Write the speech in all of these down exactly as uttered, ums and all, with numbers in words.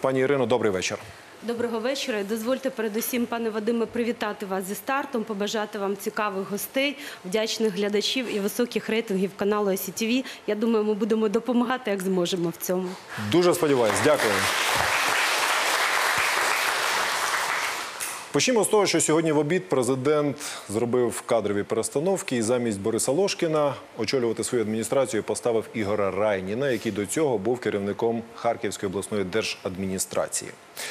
Пані Ірино, добрий вечір. Доброго вечора. Дозвольте передусім, пане Вадиме, привітати вас зі стартом, побажати вам цікавих гостей, вдячних глядачів і високих рейтингів каналу Ай Сі Ті Ві. Я думаю, ми будемо допомагати, як зможемо в цьому. Дуже сподіваюсь. Дякую. Почнемо з того, що сьогодні в обід президент зробив кадрові перестановки і замість Бориса Лошкіна очолювати свою адміністрацію поставив Ігоря Райніна, який до цього був керівником Харківської обласної держадміністрації.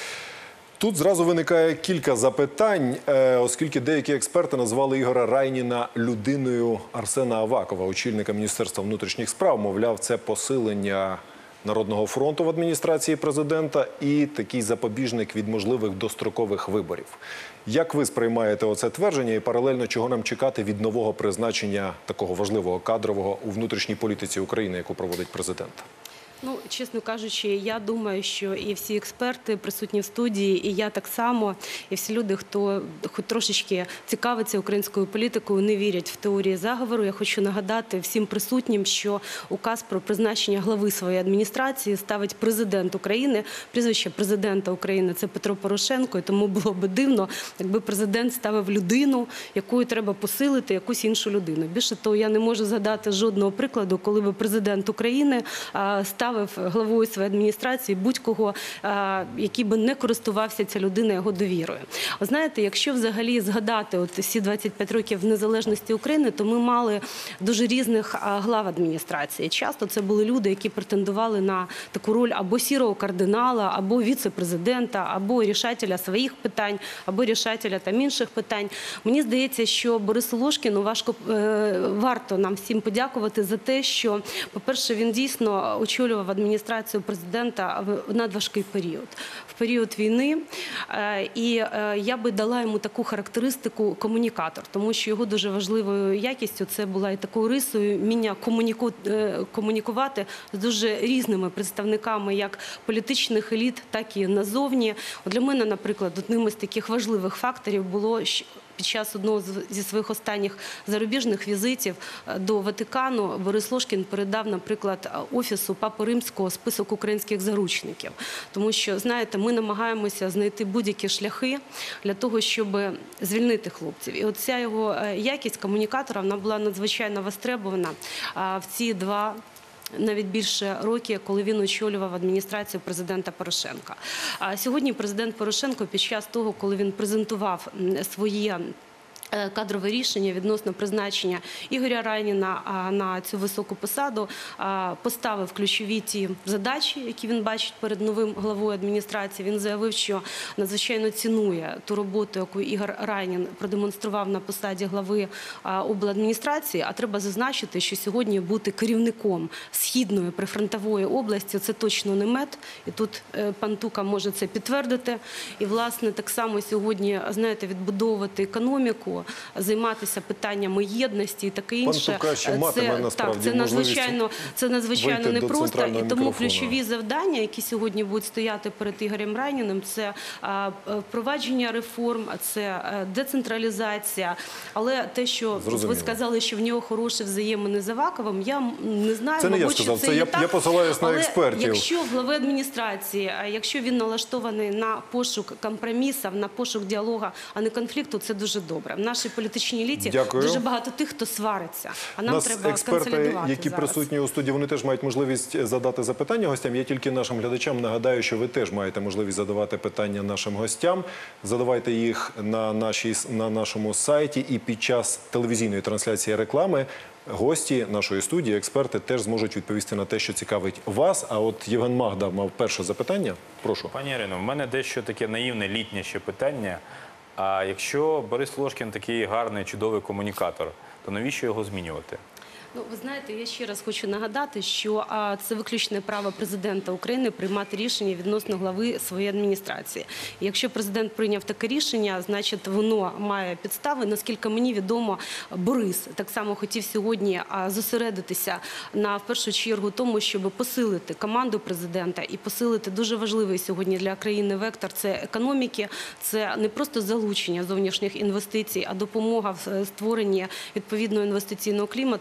Тут зразу виникає кілька запитань, оскільки деякі експерти назвали Ігоря Райніна людиною Арсена Авакова, очільника Міністерства внутрішніх справ. Мовляв, це посилення Народного фронту в адміністрації президента і такий запобіжник від можливих дострокових виборів. Як ви сприймаєте оце твердження і паралельно чого нам чекати від нового призначення такого важливого кадрового у внутрішній політиці України, яку проводить президент? Ну, чесно кажучи, я думаю, що і всі експерти присутні в студії, і я так само, і всі люди, хто хоч трошечки цікавиться українською політикою, не вірять в теорії заговору. Я хочу нагадати всім присутнім, що указ про призначення глави своєї адміністрації ставить президент України. Прізвище президента України – це Петро Порошенко, і тому було б дивно, якби президент ставив людину, якою треба посилити якусь іншу людину. Більше того, я не можу згадати жодного прикладу, коли би президент України ставив главою своєї адміністрації будь-кого, який би не користувався ця людина його довірою. Ви знаєте, якщо взагалі згадати от всі двадцять п'ять років незалежності України, то ми мали дуже різних глав адміністрації. Часто це були люди, які претендували на таку роль або сірого кардинала, або віце-президента, або рішателя своїх питань, або рішателя там інших питань. Мені здається, що Борису Лошкіну важко, варто нам всім подякувати за те, що, по-перше, він дійсно очолював в адміністрацію президента в надважкий період, в період війни. І я би дала йому таку характеристику комунікатор, тому що його дуже важливою якістю це була і такою рисою вміння комуніку... комунікувати з дуже різними представниками як політичних еліт, так і назовні. От для мене, наприклад, одним із таких важливих факторів було під час одного зі своїх останніх зарубіжних візитів до Ватикану Борис Лошкін передав, наприклад, Офісу Папи Римського список українських заручників. Тому що, знаєте, ми намагаємося знайти будь-які шляхи для того, щоб звільнити хлопців. І от ця його якість комунікатора, вона була надзвичайно востребована в ці два навіть більше роки, коли він очолював адміністрацію президента Порошенка. А сьогодні президент Порошенко під час того, коли він презентував своє кадрове рішення відносно призначення Ігоря Райніна на цю високу посаду, поставив ключові ті задачі, які він бачить перед новим главою адміністрації. Він заявив, що надзвичайно цінує ту роботу, яку Ігор Райнін продемонстрував на посаді глави обладміністрації. А треба зазначити, що сьогодні бути керівником Східної прифронтової області – це точно не мет. І тут пан Тука може це підтвердити. І, власне, так само сьогодні, знаєте, відбудовувати економіку, займатися питаннями єдності і таке інше. Пан Тука ще матиме, насправді, це надзвичайно, це надзвичайно непросто. І тому ключові завдання, які сьогодні будуть стояти перед Ігорем Райніним, це впровадження реформ, це децентралізація. Але те, що ви сказали, що в нього хороші взаємини з Аваковим, я не знаю, це не я сказав, це я, я посилаюсь на експертів. Але якщо в глави адміністрації, якщо він налаштований на пошук компромісів, на пошук діалогу, а не конфлікту, це дуже добре. В нашій політичній еліті Дякую. Дуже багато тих, хто свариться, а нам Нас треба експерти, консолідувати які зараз. присутні у студії, вони теж мають можливість задати запитання гостям. Я тільки нашим глядачам нагадаю, що ви теж маєте можливість задавати питання нашим гостям. Задавайте їх на, нашій, на нашому сайті і під час телевізійної трансляції реклами гості нашої студії, експерти, теж зможуть відповісти на те, що цікавить вас. А от Євген Магда мав перше запитання. Прошу. Пані Ірино, в мене дещо таке наївне літнє ще питання. А якщо Борис Лошкін такий гарний, чудовий комунікатор, то навіщо його змінювати? Ну, ви знаєте, я ще раз хочу нагадати, що а, це виключне право президента України приймати рішення відносно глави своєї адміністрації. І якщо президент прийняв таке рішення, значить воно має підстави. Наскільки мені відомо, Борис так само хотів сьогодні а, зосередитися на, в першу чергу, тому, щоб посилити команду президента і посилити дуже важливий сьогодні для країни вектор – це економіки, це не просто залучення зовнішніх інвестицій, а допомога в створенні відповідного інвестиційного клімату. І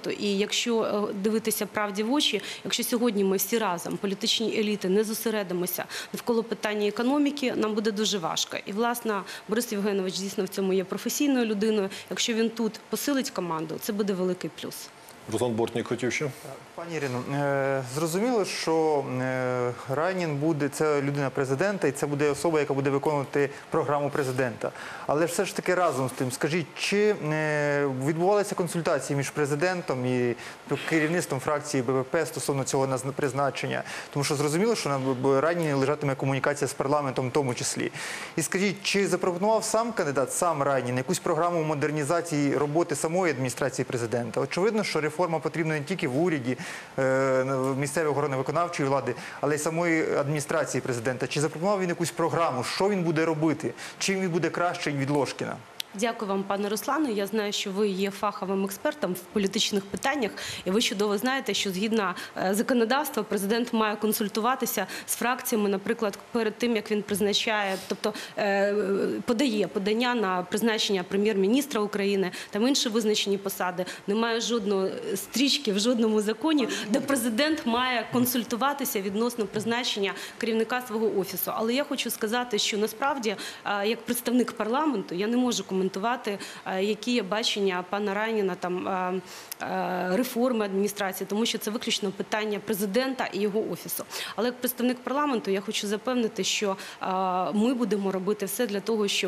якщо е, дивитися правді в очі, якщо сьогодні ми всі разом, політичні еліти, не зосередимося навколо питання економіки, нам буде дуже важко. І, власне, Борис Євгенович дійсно в цьому є професійною людиною. Якщо він тут посилить команду, це буде великий плюс. Руслан Бортнік хотів ще? Пані Ірино, е, зрозуміло, що е, Райнін буде, це людина президента, і це буде особа, яка буде виконувати програму президента. Але все ж таки разом з тим, скажіть, чи е, відбувалися консультації між президентом і керівництвом фракції Б П П стосовно цього наз- призначення? Тому що зрозуміло, що на Райніні лежатиме комунікація з парламентом в тому числі. І скажіть, чи запропонував сам кандидат, сам Райнін, якусь програму модернізації роботи самої адміністрації президента? Очевидно, що реформа потрібна не тільки в уряді, в місцевій охорони виконавчої влади, але й самої адміністрації президента. Чи запропонував він якусь програму, що він буде робити, чим він буде кращий від Ложкіна? Дякую вам, пане Руслане. Я знаю, що ви є фаховим експертом в політичних питаннях, і ви чудово знаєте, що згідно е, законодавства президент має консультуватися з фракціями, наприклад, перед тим, як він призначає, тобто е, подає подання на призначення прем'єр-міністра України, там інші визначені посади. Немає жодної стрічки в жодному законі, де президент має консультуватися відносно призначення керівника свого офісу. Але я хочу сказати, що насправді, е, як представник парламенту, я не можу коментувати коментувати, які є бачення пана Райніна, там, реформи адміністрації, тому що це виключно питання президента і його офісу. Але як представник парламенту я хочу запевнити, що ми будемо робити все для того, щоб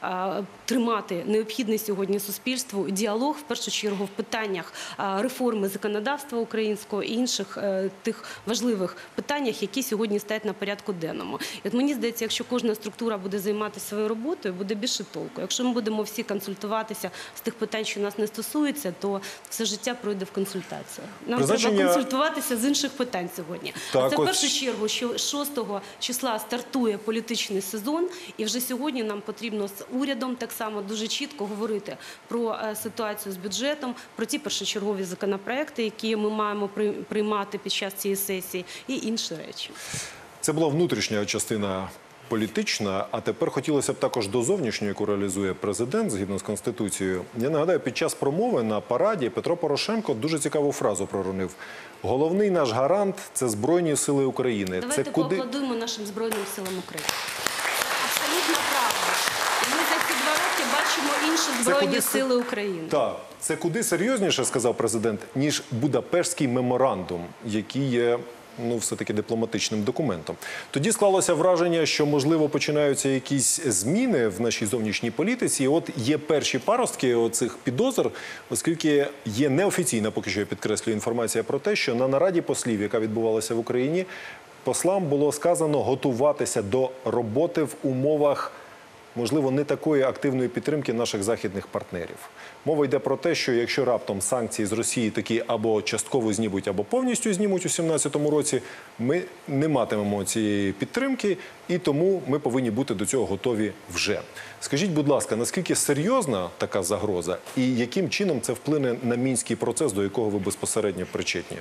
тримати необхідний сьогодні суспільству діалог, в першу чергу, в питаннях реформи законодавства українського і інших тих важливих питаннях, які сьогодні стоять на порядку денному. І от мені здається, якщо кожна структура буде займатися своєю роботою, буде більше толку. Якщо ми будемо всі консультуватися з тих питань, що нас не стосуються, то все життя пройде в консультаціях. Нам Призначення... треба консультуватися з інших питань сьогодні. Так, а це в ось... першу чергу, що шостого числа стартує політичний сезон, і вже сьогодні нам потрібно з урядом так само дуже чітко говорити про ситуацію з бюджетом, про ті першочергові законопроекти, які ми маємо приймати під час цієї сесії, і інші речі. Це була внутрішня частина політична, а тепер хотілося б також до зовнішньої, яку реалізує президент, згідно з Конституцією. Я нагадаю, під час промови на параді Петро Порошенко дуже цікаву фразу проронив. Головний наш гарант – це Збройні сили України. Давайте це куди... поаплодуємо нашим Збройним силам України. Абсолютно правда. І ми за ці два роки бачимо інші Збройні куди... сили України. Так, це куди серйозніше, сказав президент, ніж Будапештський меморандум, який є... ну, все-таки дипломатичним документом. Тоді склалося враження, що, можливо, починаються якісь зміни в нашій зовнішній політиці. І от є перші паростки оцих підозр, оскільки є неофіційна, поки що я підкреслюю, інформація про те, що на нараді послів, яка відбувалася в Україні, послам було сказано готуватися до роботи в умовах, можливо, не такої активної підтримки наших західних партнерів. Мова йде про те, що якщо раптом санкції з Росії такі або частково знімуть, або повністю знімуть у дві тисячі сімнадцятому році, ми не матимемо цієї підтримки, і тому ми повинні бути до цього готові вже. Скажіть, будь ласка, наскільки серйозна така загроза і яким чином це вплине на мінський процес, до якого ви безпосередньо причетні?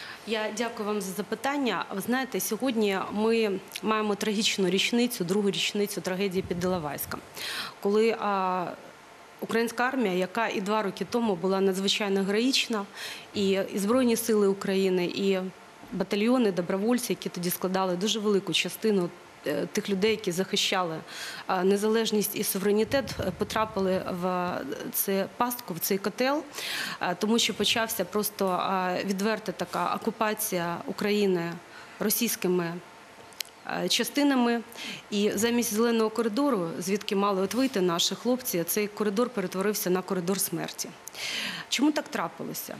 Я дякую вам за запитання. Ви знаєте, сьогодні ми маємо трагічну річницю, другу річницю трагедії під Іловайськом, коли а, українська армія, яка і два роки тому була надзвичайно героїчна, і, і Збройні сили України, і батальйони, добровольці, які тоді складали дуже велику частину тих людей, які захищали незалежність і суверенітет, потрапили в цю пастку, в цей котел, тому що почався просто відверта така окупація України російськими частинами. І замість зеленого коридору, звідки мали от вийти наші хлопці, цей коридор перетворився на коридор смерті. Чому так трапилося?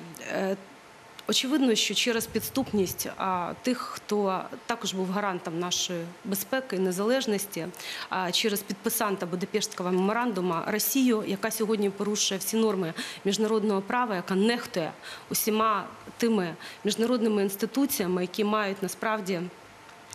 Очевидно, що через підступність а, тих, хто також був гарантом нашої безпеки і незалежності, а, через підписанта Будапештського меморандуму Росію, яка сьогодні порушує всі норми міжнародного права, яка нехтує усіма тими міжнародними інституціями, які мають насправді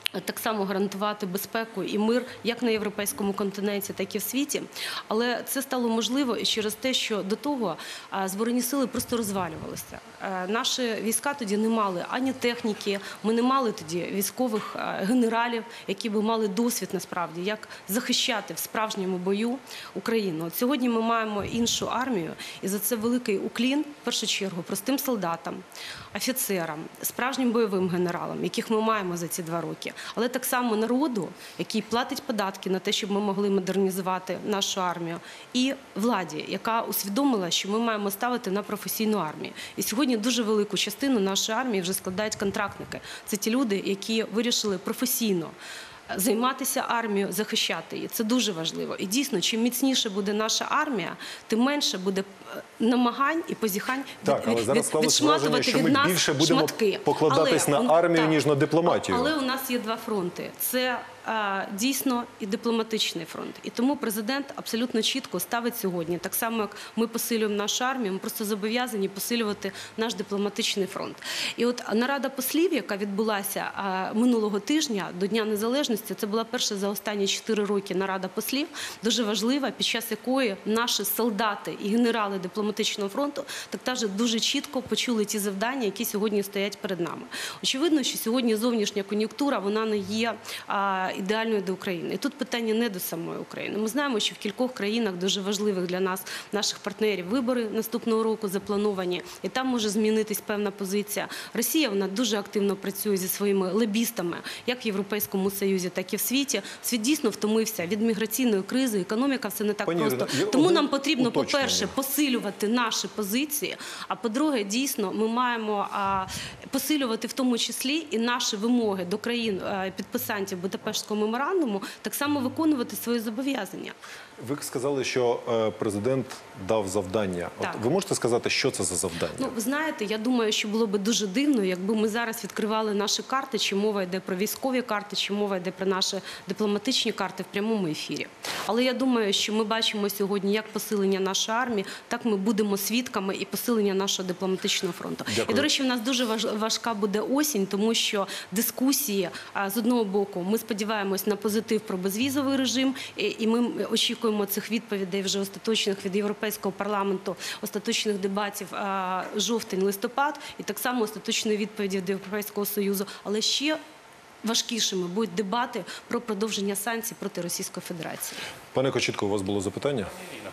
так само гарантувати безпеку і мир як на європейському континенті, так і в світі. Але це стало можливо і через те, що до того Збройні сили просто розвалювалися. Наші війська тоді не мали ані техніки, ми не мали тоді військових генералів, які би мали досвід насправді, як захищати в справжньому бою Україну. От сьогодні ми маємо іншу армію, і за це великий уклін, в першу чергу, простим солдатам, офіцерам, справжнім бойовим генералам, яких ми маємо за ці два роки. Але так само народу, який платить податки на те, щоб ми могли модернізувати нашу армію, і владі, яка усвідомила, що ми маємо ставити на професійну армію. І сьогодні дуже велику частину нашої армії вже складають контрактники. Це ті люди, які вирішили професійно займатися армією, захищати її. Це дуже важливо. І дійсно, чим міцніше буде наша армія, тим менше буде намагань і позіхань так, але від, зараз від, склалося враження, що ми нас більше будемо шматки. покладатись але, на армію, так, ніж на дипломатію. Але у нас є два фронти. Це а, дійсно і дипломатичний фронт. І тому президент абсолютно чітко ставить сьогодні, так само, як ми посилюємо нашу армію, ми просто зобов'язані посилювати наш дипломатичний фронт. І от нарада послів, яка відбулася а, минулого тижня до Дня Незалежності, це була перша за останні чотири роки нарада послів, дуже важлива, під час якої наші солдати і генерали дипломатичного фронту так теж дуже чітко почули ті завдання, які сьогодні стоять перед нами. Очевидно, що сьогодні зовнішня кон'юнктура, вона не є а, ідеальною до України. І тут питання не до самої України. Ми знаємо, що в кількох країнах дуже важливих для нас, наших партнерів, вибори наступного року заплановані, і там може змінитись певна позиція. Росія, вона дуже активно працює зі своїми лобістами, як в Європейському Союзі, так і в світі. Світ дійсно втомився від міграційної кризи, економіка все не так Пані просто. Ірино, Тому один нам потрібно, уточнення. по-перше, посилювати наші позиції, а по-друге, дійсно, ми маємо а, посилювати в тому числі і наші вимоги до країн а, підписантів Будапештського меморандуму, так само виконувати свої зобов'язання. Ви сказали, що е, президент дав завдання. От Так. ви можете сказати, що це за завдання? Ну, ви знаєте, я думаю, що було б дуже дивно, якби ми зараз відкривали наші карти, чи мова йде про військові карти, чи мова йде про наші дипломатичні карти в прямому ефірі. Але я думаю, що ми бачимо сьогодні як посилення нашої армії, так ми будемо свідками і посилення нашого дипломатичного фронту. Дякую. І, до речі, в нас дуже важ- важка буде осінь, тому що дискусії, а, з одного боку, ми сподіваємось на позитив про безвізовий режим, і, і ми очікуємо цих відповідей вже остаточних від Європейського парламенту, остаточних дебатів а, жовтень-листопад, і так само остаточної відповіді від Європейського Союзу. Але ще важкішими будуть дебати про продовження санкцій проти Російської Федерації. Пане Кочітко, у вас було запитання?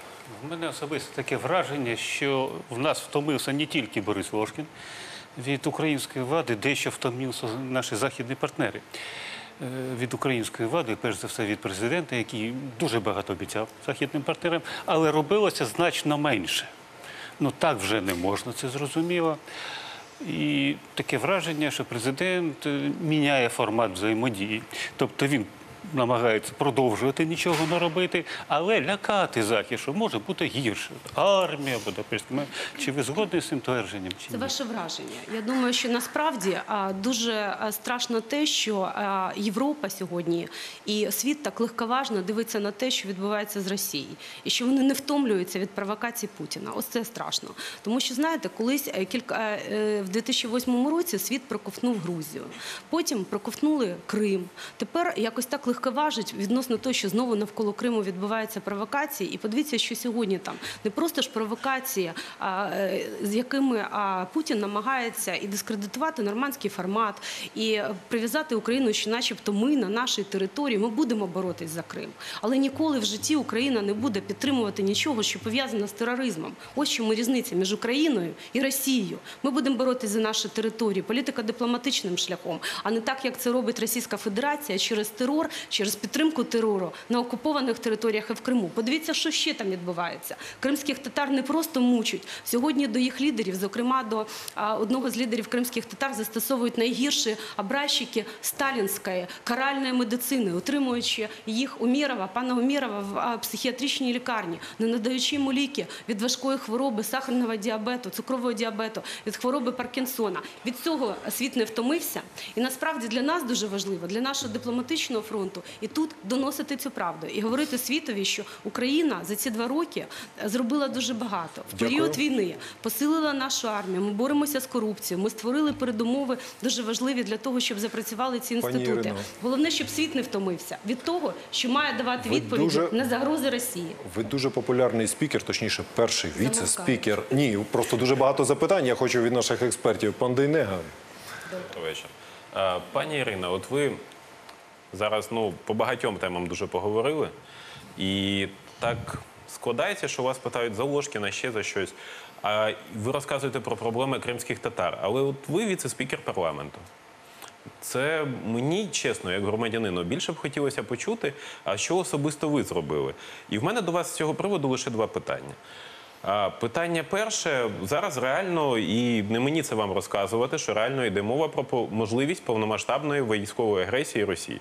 У мене особисто таке враження, що в нас втомився не тільки Борис Ложкін, від української влади дещо втомилися наші західні партнери. Е, Від української влади, перш за все від президента, який дуже багато обіцяв західним партнерам, але робилося значно менше. Ну так вже не можна, це зрозуміло. І таке враження, що президент е, міняє формат взаємодії. Тобто він намагається продовжувати нічого не робити, але лякати Захід, що може бути гірше. Армія, Будапештська. Чи ви згодні з цим твердженням? Чи Це ні? ваше враження. Я думаю, що насправді а, дуже а, страшно те, що а, Європа сьогодні і світ так легковажно дивиться на те, що відбувається з Росією. І що вони не втомлюються від провокацій Путіна. Ось це страшно. Тому що, знаєте, колись е, кілька, е, в дві тисячі восьмому році світ проковтнув Грузію. Потім проковтнули Крим. Тепер якось так легковажить відносно того, що знову навколо Криму відбуваються провокації. І подивіться, що сьогодні там не просто ж провокації, а, е, з якими а, Путін намагається і дискредитувати нормандський формат, і прив'язати Україну, що начебто ми на нашій території, ми будемо боротись за Крим. Але ніколи в житті Україна не буде підтримувати нічого, що пов'язано з тероризмом. Ось чому різниця між Україною і Росією. Ми будемо боротись за наші території політико-дипломатичним шляхом, а не так, як це робить Російська Федерація через терор, через підтримку терору на окупованих територіях і в Криму. Подивіться, що ще там відбувається. Кримських татар не просто мучать. Сьогодні до їх лідерів, зокрема до а, одного з лідерів кримських татар, застосовують найгірші образчики сталінської каральної медицини, отримуючи їх Умєрова, пана Умєрова в а, психіатричній лікарні, не надаючи йому ліки від важкої хвороби, сахарного діабету, цукрового діабету, від хвороби Паркінсона. Від цього світ не втомився. І насправді для нас дуже важливо, для нашого дипломатичного фронту, фронту. І тут доносити цю правду. І говорити світові, що Україна за ці два роки зробила дуже багато. В Дякую. період війни посилила нашу армію, ми боремося з корупцією, ми створили передумови дуже важливі для того, щоб запрацювали ці Пані інститути. Ірино. Головне, щоб світ не втомився від того, що має давати Ви відповіді дуже- на загрози Росії. Ви дуже популярний спікер, точніше, перший віце-спікер. Ні, просто дуже багато запитань я хочу від наших експертів. Пан Дейнега. Добрий вечір. Е, Пані Ірина, от ви зараз ну, по багатьом темам дуже поговорили. І так складається, що вас питають за Ложкіна, ще за щось. А ви розказуєте про проблеми кримських татар. Але от ви віце-спікер парламенту. Це мені, чесно, як громадянину, більше б хотілося почути, а що особисто ви зробили. І в мене до вас з цього приводу лише два питання. А, Питання перше, зараз реально, і не мені це вам розказувати, що реально йде мова про по- можливість повномасштабної військової агресії Росії.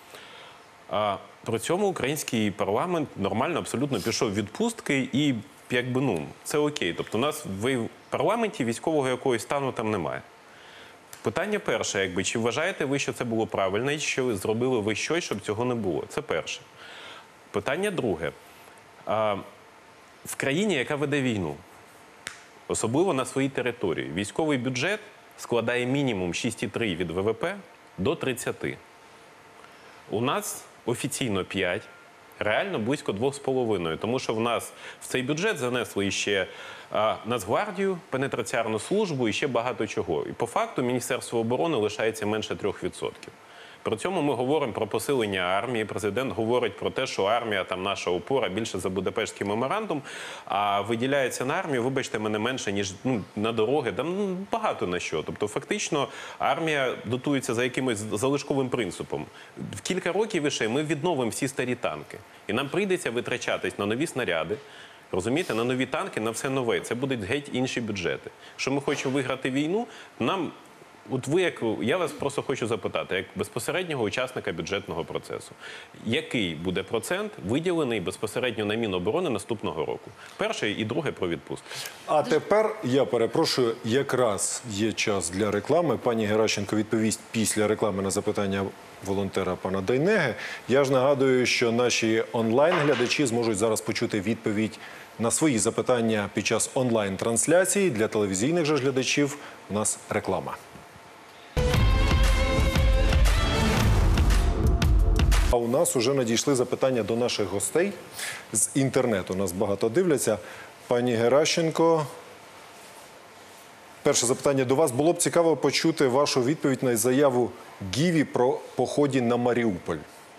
А при цьому український парламент нормально абсолютно пішов в відпустки і якби, ну, це окей. Тобто у нас в парламенті військового якогось стану там немає. Питання перше, якби, чи вважаєте ви, що це було правильно, і що зробили ви щось, щоб цього не було? Це перше. Питання друге. А, в країні, яка веде війну, особливо на своїй території, військовий бюджет складає мінімум шість цілих три десятих від ВВП до тридцяти. У нас офіційно п'ять, реально близько двох з половиною, тому що в нас в цей бюджет занесли ще а, Нацгвардію, пенетраційну службу і ще багато чого. І по факту Міністерство оборони лишається менше трьох відсотків. При цьому ми говоримо про посилення армії. Президент говорить про те, що армія там наша опора більше за Будапештський меморандум, а виділяється на армію, вибачте мене, менше, ніж ну, на дороги, там ну, багато на що. Тобто фактично армія дотується за якимось залишковим принципом. В кілька років ще ми відновимо всі старі танки. І нам прийдеться витрачатись на нові снаряди, розумієте, на нові танки, на все нове. Це будуть геть інші бюджети. Якщо ми хочемо виграти війну, нам... От ви, як я вас просто хочу запитати, як безпосереднього учасника бюджетного процесу, який буде процент виділений безпосередньо на Міноборони наступного року? Перше і друге про відпустку. А тепер, я перепрошую, якраз є час для реклами. Пані Геращенко відповість після реклами на запитання волонтера пана Дейнеги. Я ж нагадую, що наші онлайн-глядачі зможуть зараз почути відповідь на свої запитання під час онлайн-трансляції. Для телевізійних же глядачів у нас реклама. А у нас вже надійшли запитання до наших гостей з інтернету. Нас багато дивляться. Пані Геращенко, перше запитання до вас. Було б цікаво почути вашу відповідь на заяву Гіві про поході на Маріуполь.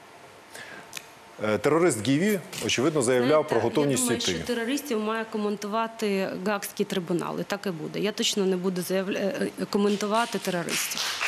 Е, Терорист Гіві, очевидно, заявляв Знаєте, про готовність я думаю, йти. що терористів має коментувати Гаазький трибунал. І так і буде. Я точно не буду заявля... е, коментувати терористів.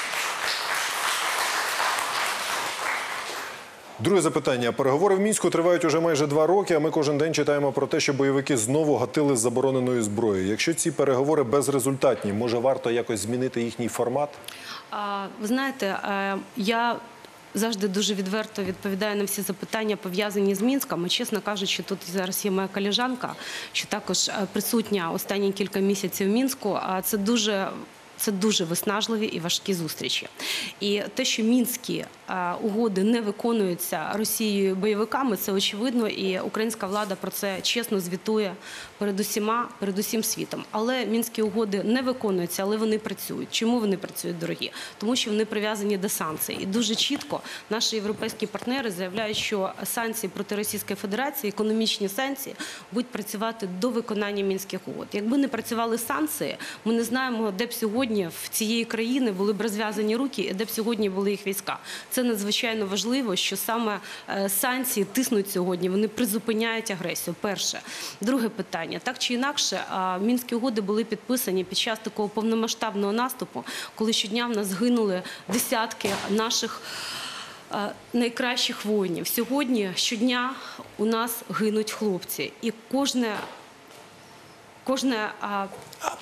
Друге запитання. Переговори в Мінську тривають уже майже два роки, а ми кожен день читаємо про те, що бойовики знову гатили з забороненою зброєю. Якщо ці переговори безрезультатні, може варто якось змінити їхній формат? А, ви знаєте, е, я завжди дуже відверто відповідаю на всі запитання, пов'язані з Мінськом. І, чесно кажучи, тут зараз є моя колежанка, що також е, присутня останні кілька місяців в Мінську. А це дуже... Це дуже виснажливі і важкі зустрічі. І те, що мінські а, угоди не виконуються Росією бойовиками, це очевидно, і українська влада про це чесно звітує перед усіма, перед усім світом. Але мінські угоди не виконуються, але вони працюють. Чому вони працюють, дорогі? Тому що вони прив'язані до санкцій. І дуже чітко наші європейські партнери заявляють, що санкції проти Російської Федерації, економічні санкції, будуть працювати до виконання мінських угод. Якби не працювали санкції, ми не знаємо, де б сьогодні в цієї країни були б розв'язані руки і де б сьогодні були їх війська. Це надзвичайно важливо, що саме е, санкції тиснуть сьогодні, вони призупиняють агресію. Перше. Друге питання. Так чи інакше, е, Мінські угоди були підписані під час такого повномасштабного наступу, коли щодня в нас гинули десятки наших е, найкращих воїнів. Сьогодні щодня у нас гинуть хлопці. І кожне, кожне а,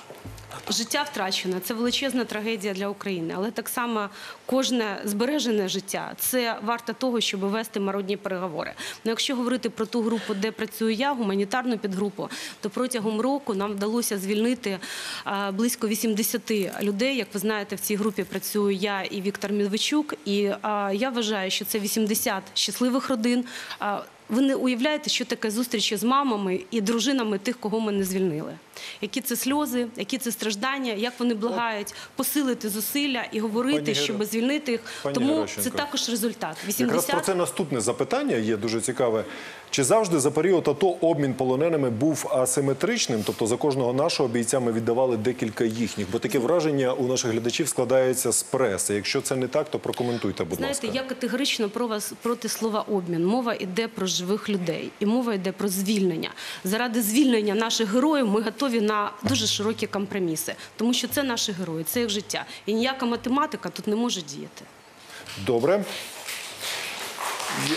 життя втрачено – це величезна трагедія для України. Але так само кожне збережене життя – це варто того, щоб вести мирні переговори. Ну, якщо говорити про ту групу, де працюю я, гуманітарну підгрупу, то протягом року нам вдалося звільнити а, близько вісімдесят людей. Як ви знаєте, в цій групі працюю я і Віктор Медведчук. І а, я вважаю, що це вісімдесят щасливих родин. А, ви не уявляєте, що таке зустрічі з мамами і дружинами тих, кого ми не звільнили. Які це сльози, які це страждання, як вони благають посилити зусилля і говорити, Пані щоб Гера- звільнити їх. Пані Тому Геращенко. це також результат. Якраз про вісімдесят це наступне запитання є дуже цікаве. Чи завжди за період АТО обмін полоненими був асиметричним? Тобто за кожного нашого бійця ми віддавали декілька їхніх? Бо таке враження у наших глядачів складається з преси. Якщо це не так, то прокоментуйте, будь Знаєте, ласка. я категорично про вас проти слова обмін. Мова йде про живих людей і мова йде про звільнення. Заради звільнення наших героїв ми готові на дуже широкі компроміси, тому що це наші герої, це їх життя. І ніяка математика тут не може діяти. Добре. Є-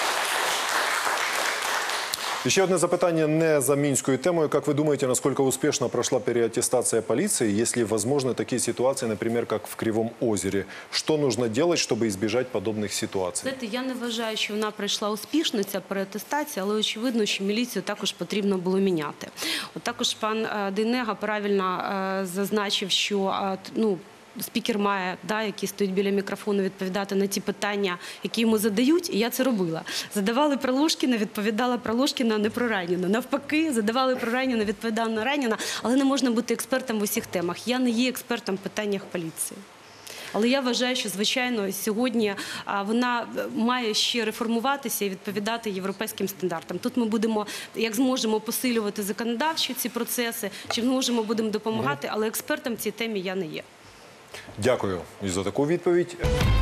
Еще одно запитание не за минскую тему. Как вы думаете, насколько успешно прошла переаттестация полиции, если возможны такие ситуации, например, как в Кривом озере? Что нужно делать, чтобы избежать подобных ситуаций? Знаєте, я не вважаю, що вона пройшла успішно, ця переатестація, але очевидно, що міліцію також потрібно було міняти. От також пан е, Дейнега правильно е, зазначив, що е, т- ну, спікер має, да, який стоїть біля мікрофону, відповідати на ті питання, які йому задають, і я це робила. Задавали про Лошкіна, відповідала про Лошкіна, не про Раніна. Навпаки, задавали про Раніна, відповідала на Раніна, але не можна бути експертом в усіх темах. Я не є експертом в питаннях поліції. Але я вважаю, що, звичайно, сьогодні а, вона має ще реформуватися і відповідати європейським стандартам. Тут ми будемо, як зможемо, посилювати законодавчі ці процеси, чи зможемо, будемо допомагати, але експертом в цій темі я не є. Дякую і за таку відповідь.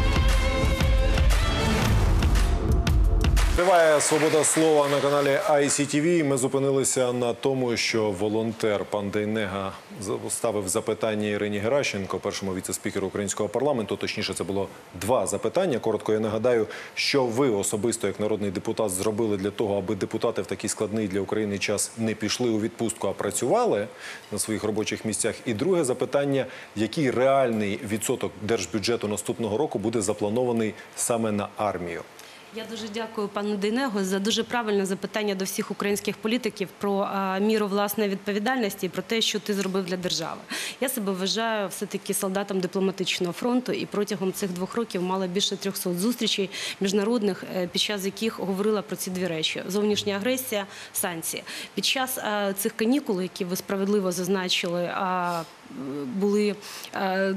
Триває «Свобода слова» на каналі ай сі ті ві. Ми зупинилися на тому, що волонтер пан Дейнега ставив запитання Ірині Геращенко, першому віце-спікеру українського парламенту. Точніше, це було два запитання. Коротко я нагадаю, що ви особисто, як народний депутат, зробили для того, аби депутати в такий складний для України час не пішли у відпустку, а працювали на своїх робочих місцях. І друге запитання, який реальний відсоток держбюджету наступного року буде запланований саме на армію? Я дуже дякую пану Дейнего за дуже правильне запитання до всіх українських політиків про а, міру власної відповідальності і про те, що ти зробив для держави. Я себе вважаю все-таки солдатом дипломатичного фронту і протягом цих двох років мала більше трьохсот зустрічей міжнародних, під час яких говорила про ці дві речі – зовнішня агресія, санкції. Під час а, цих канікул, які ви справедливо зазначили, а, були а,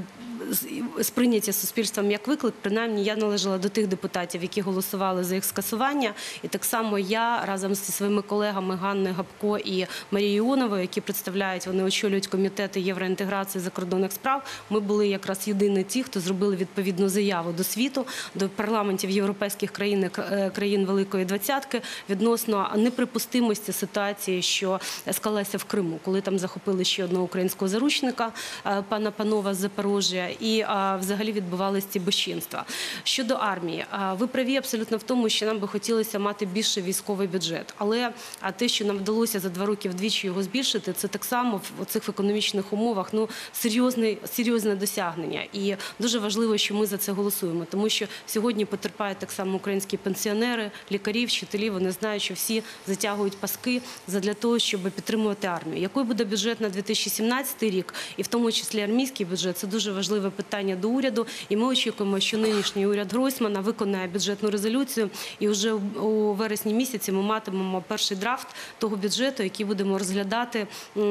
сприйняті суспільством як виклик, принаймні я належала до тих депутатів, які голосували за їх скасування. І так само я разом зі своїми колегами Ганною Гапко і Марією Іоновою, які представляють, вони очолюють комітети євроінтеграції закордонних справ, ми були якраз єдині ті, хто зробили відповідну заяву до світу, до парламентів європейських країн, країн Великої Двадцятки відносно неприпустимості ситуації, що склалася в Криму, коли там захопили ще одного українського заручника, пана Панова з Запоріжжя, і а, взагалі відбувалися ці безчинства. Щодо армії, а, ви праві абсолютно в тому, що нам би хотілося мати більший військовий бюджет. Але а те, що нам вдалося за два роки вдвічі його збільшити, це так само в цих економічних умовах ну, серйозне, серйозне досягнення. І дуже важливо, що ми за це голосуємо. Тому що сьогодні потерпають так само українські пенсіонери, лікарі, вчителі. Вони знають, що всі затягують паски для того, щоб підтримувати армію. Який буде бюджет на дві тисячі сімнадцятий рік, і в тому числі армійський бюджет, це дуже важливе питання до уряду. І ми очікуємо, що нинішній уряд Гройсмана виконає бюджетну резолюцію. І вже у вересні місяці ми матимемо перший драфт того бюджету, який будемо розглядати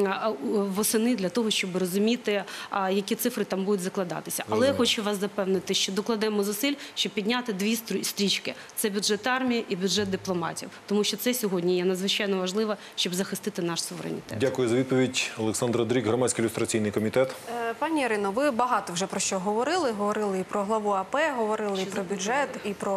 восени для того, щоб розуміти, які цифри там будуть закладатися. Але я хочу вас запевнити, що докладемо зусиль, щоб підняти дві стрічки. Це бюджет армії і бюджет дипломатів. Тому що це сьогодні є надзвичайно важливо, щоб захистити наш суверенітет. Дякую за відповідь. Олександр Дрік, Громадський ілюстраційний комітет. Пані Ірино, ви багато вже про що говорили. Говорили і про главу АП, говорили і про бюджет, і про,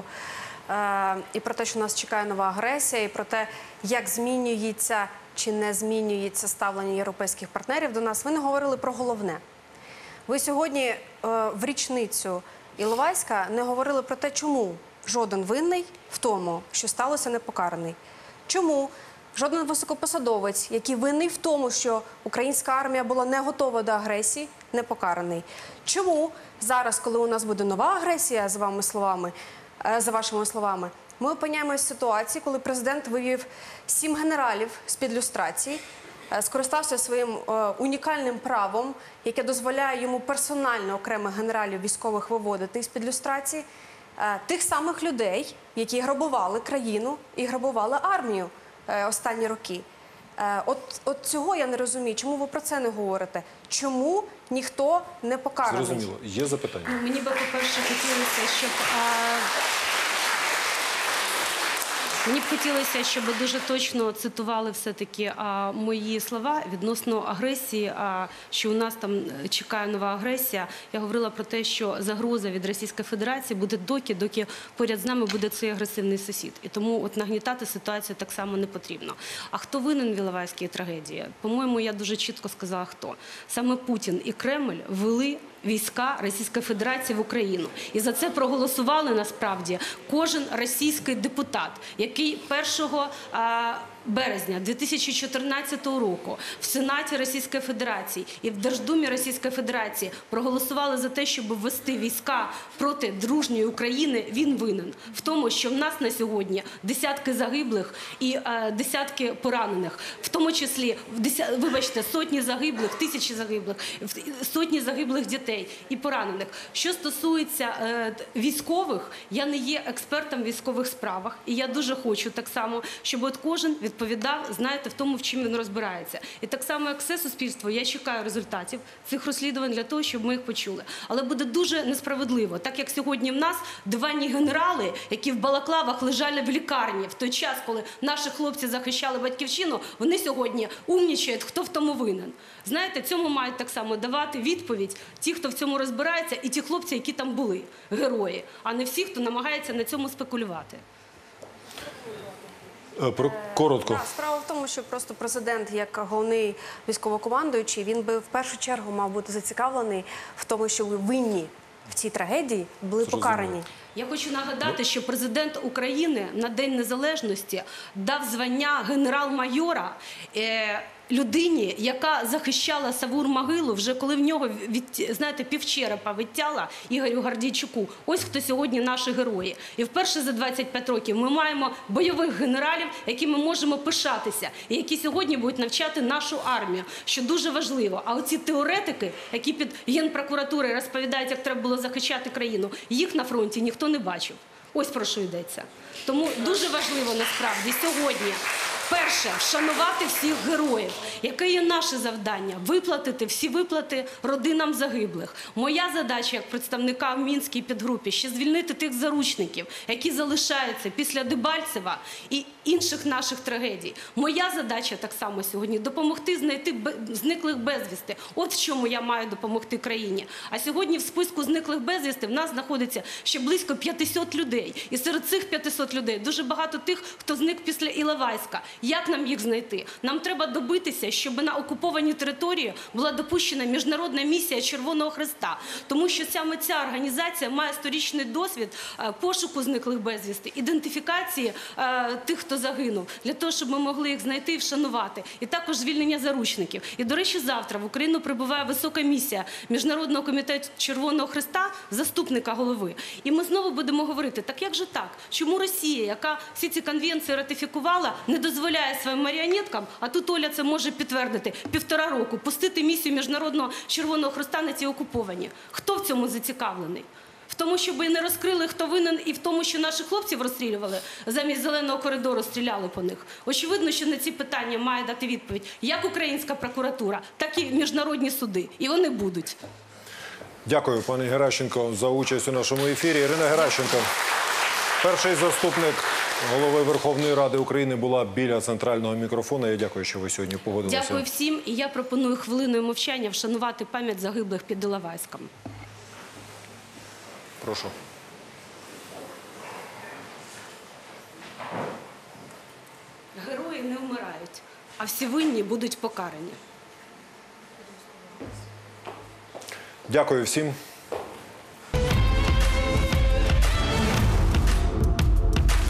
е, і про те, що нас чекає нова агресія, і про те, як змінюється чи не змінюється ставлення європейських партнерів до нас. Ви не говорили про головне. Ви сьогодні е, в річницю Іловайська не говорили про те, чому жоден винний в тому, що сталося, не покараний. Чому жоден високопосадовець, який винний в тому, що українська армія була не готова до агресії, не покараний. Чому зараз, коли у нас буде нова агресія, за вами словами, е, за вашими словами, ми опиняємося в ситуації, коли президент вивів сім генералів з-під люстрації, е, скористався своїм е, унікальним правом, яке дозволяє йому персонально окремих генералів військових виводити з-під люстрації, е, тих самих людей, які грабували країну і грабували армію е, останні роки. Е, От, от цього я не розумію. Чому ви про це не говорите? Чому ніхто не покараний? Зрозуміло. Є запитання? Ну, мені би, по-перше, хотілося, щоб а, мені б хотілося, щоб дуже точно цитували все-таки а, мої слова відносно агресії, а, що у нас там чекає нова агресія. Я говорила про те, що загроза від Російської Федерації буде доки, доки поряд з нами буде цей агресивний сусід. І тому от нагнітати ситуацію так само не потрібно. А хто винен в Іловайській трагедії? По-моєму, я дуже чітко сказала, хто. Саме Путін і Кремль вели війська Російської Федерації в Україну. І за це проголосували, насправді, кожен російський депутат, який першого березня дві тисячі чотирнадцятого року в Сенаті Російської Федерації і в Держдумі Російської Федерації проголосували за те, щоб ввести війська проти дружньої України, він винен в тому, що в нас на сьогодні десятки загиблих і е, десятки поранених, в тому числі, в деся... вибачте, сотні загиблих, тисячі загиблих, сотні загиблих дітей і поранених. Що стосується е, військових, я не є експертом в військових справах, і я дуже хочу так само, щоб от кожен відповідав, знаєте, в тому, в чим він розбирається. І так само, як все суспільство, я чекаю результатів цих розслідувань для того, щоб ми їх почули. Але буде дуже несправедливо, так як сьогодні в нас диванні генерали, які в балаклавах лежали в лікарні в той час, коли наші хлопці захищали батьківщину, вони сьогодні умнічають, хто в тому винен. Знаєте, цьому мають так само давати відповідь ті, хто в цьому розбирається, і ті хлопці, які там були, герої, а не всі, хто намагається на цьому спекулювати. Про... Коротко. Так, справа в тому, що просто президент, як головний військовокомандуючий, він би в першу чергу мав бути зацікавлений в тому, що ви винні в цій трагедії були покарані. Я хочу нагадати, що президент України на День Незалежності дав звання генерал-майора е, людині, яка захищала Савур-Могилу, вже коли в нього, від, знаєте, півчерепа відтяла Ігорю Гордійчуку. Ось хто сьогодні наші герої. І вперше за двадцять п'ять років ми маємо бойових генералів, якими можемо пишатися, і які сьогодні будуть навчати нашу армію, що дуже важливо. А оці теоретики, які під Генпрокуратурою розповідають, як треба було захищати країну, їх на фронті ніхто не бачив. Ось про що йдеться. Тому дуже важливо насправді сьогодні, перше, вшанувати всіх героїв. Яке є наше завдання? Виплатити всі виплати родинам загиблих. Моя задача як представника в Мінській підгрупі ще звільнити тих заручників, які залишаються після Дебальцева і інших наших трагедій. Моя задача так само сьогодні допомогти знайти зниклих безвісти. От в чому я маю допомогти країні. А сьогодні в списку зниклих безвісти в нас знаходиться ще близько п'ятсот людей. І серед цих п'ятсот людей дуже багато тих, хто зник після Іловайська. Як нам їх знайти? Нам треба добитися, щоб на окупованій території була допущена міжнародна місія Червоного Хреста. Тому що саме ця організація має сторічний досвід пошуку зниклих безвісти, ідентифікації е, тих, хто загинув, для того, щоб ми могли їх знайти і вшанувати. І також звільнення заручників. І, до речі, завтра в Україну прибуває висока місія Міжнародного комітету Червоного Хреста, заступника голови. І ми знову будемо говорити, так як же так? Чому Росія, яка всі ці конвенції ратифікувала, не дозволяє своїм маріонеткам, а тут Оля це може підтвердити, півтора року, пустити місію Міжнародного Червоного Хреста на ці окуповані? Хто в цьому зацікавлений? В тому, щоб не розкрили, хто винен, і в тому, що наших хлопців розстрілювали, замість зеленого коридору стріляли по них. Очевидно, що на ці питання має дати відповідь як українська прокуратура, так і міжнародні суди. І вони будуть. Дякую, пані Геращенко, за участь у нашому ефірі. Ірина Геращенко, перший заступник голови Верховної Ради України, була біля центрального мікрофона. Я дякую, що ви сьогодні погодилися. Дякую всім. І я пропоную хвилиною мовчання вшанувати пам'ять загиблих під Іловайськом. Прошу. Герої не вмирають, а всі винні будуть покарані. Дякую всім.